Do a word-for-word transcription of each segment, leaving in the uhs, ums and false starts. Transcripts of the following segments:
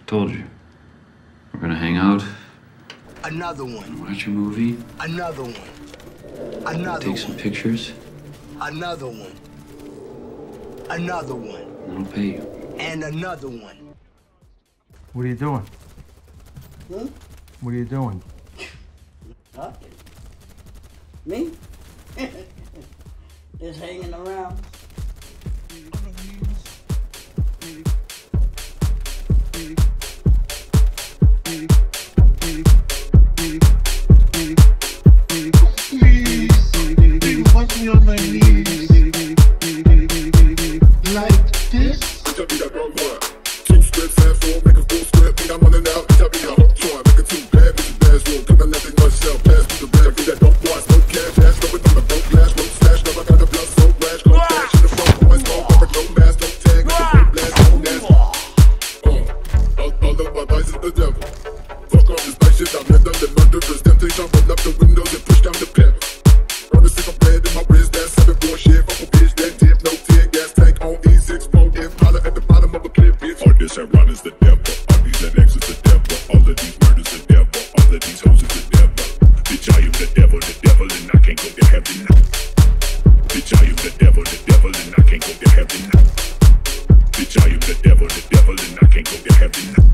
Told you. We're gonna hang out. Another one. Watch a movie. Another one. Another Take one. some pictures. Another one. Another one. And I'll pay you. And another one. What are you doing? Hmm? What are you doing? Talking. Me? Just hanging around. Watch me on my knees like this. Tell me that wrong one. Two scripts, half full, make a full script. Think I'm running out. Tell me that hook toy. Make it too bad, bitch, you bad room. Cause I nothing much sell. Pass me the red. Read that dope boy. Smoke cash, ass. Going on the broke glass. Road slash. Never got the blood so rash. Close dash. In the front boys. Small cover, no mask. No tag. With the brake blast. No nasty. Uh, all, all of my vice is the devil. Fuck all this nice shit. I'm in the murderers. Temptation. Roll up the windows and push down the pedal. On the sick of bread in my wrist, that seven four shit. Fuck a bitch, that dip, no tear gas tank on E six four if holler at the bottom of a clip, bitch. All this and run is the devil, all these and X is the devil, all of these murders the devil, all of these hoes is the devil. Bitch, I am the devil, the devil, and I can't go to heaven now. Bitch, I am the devil, the devil, and I can't go to heaven now. Bitch, I am the devil, the devil, and I can't go to heaven now.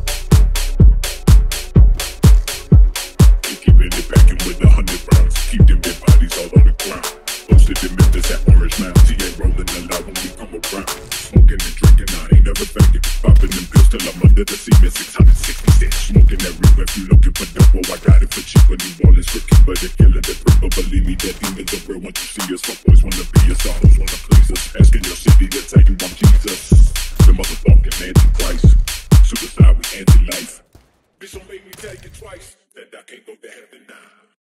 Keeping it packing with a hundred rounds. Keep them dead bodies all on the ground. Posted in Memphis at Orange Mountain. T A rolling a lot when we come around. Smoking and drinking, I ain't never faking. Popping them pills till I'm under the cement. Six hundred sixty-six. Smoking that real. If you looking for double, I got it for cheap. When New Orleans for keeper, the killer, the ripper. Believe me, that demons are real. Once you see us, fuck boys wanna be us. All hoes wanna please us. Asking your city to tell you I'm Jesus. The motherfucking anti-Christ. Suicide with anti-life. Bitch, don't make me tell you twice that I can't go to heaven.